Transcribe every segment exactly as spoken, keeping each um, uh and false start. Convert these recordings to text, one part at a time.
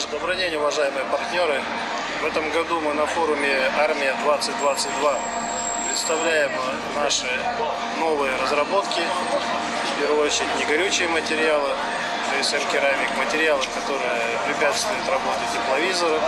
Добрый день, уважаемые партнеры. В этом году мы на форуме «Армия двадцать двадцать два» представляем наши новые разработки. В первую очередь негорючие материалы, тэ эс эм керамик, материалы, которые препятствуют работе тепловизора.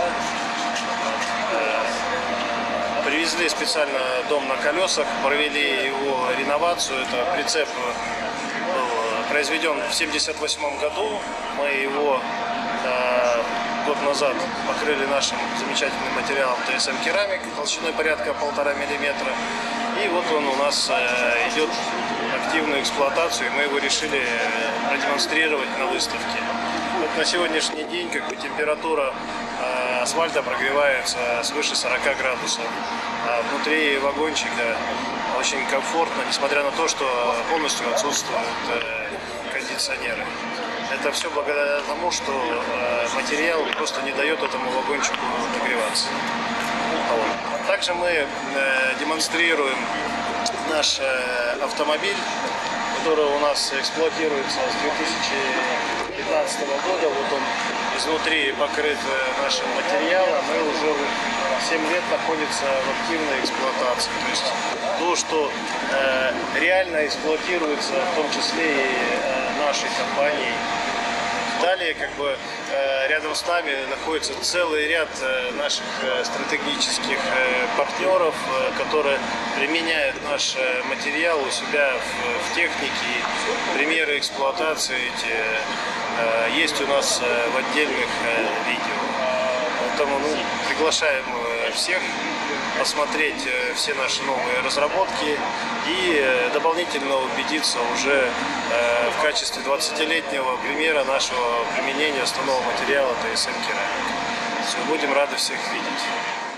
Привезли специально дом на колесах, провели его реновацию. Это прицеп был произведен в семьдесят восьмом году. Мы его э, год назад покрыли нашим замечательным материалом тэ эс эм керамик толщиной порядка полтора миллиметра. И вот он у нас э, идет в активную эксплуатацию, и мы его решили продемонстрировать на выставке. Вот на сегодняшний день как бы температура э, асфальта прогревается свыше сорока градусов, а внутри вагончика очень комфортно, несмотря на то, что полностью отсутствуют э, кондиционеры. Это все благодаря тому, что э, материал просто не дает этому вагончику нагреваться. Вот. Также мы э, демонстрируем наш э, автомобиль, который у нас эксплуатируется с две тысячи пятнадцатого года. Вот он изнутри покрыт нашим материалом и уже семь лет находится в активной эксплуатации. То есть то, что э, реально эксплуатируется, в том числе и э, нашей компанией. Далее, как бы, э, рядом с нами находится целый ряд э, наших э, стратегических э, партнеров, э, которые применяют наш э, материал у себя в, в технике. Примеры эксплуатации эти э, есть у нас э, в отдельных э, видео. Поэтому ну, приглашаем э, всех посмотреть э, все наши новые разработки и э, дополнительно убедиться уже э, в качестве двадцатилетнего примера нашего применения основного материала тэ эс эм керамик. Все, будем рады всех видеть.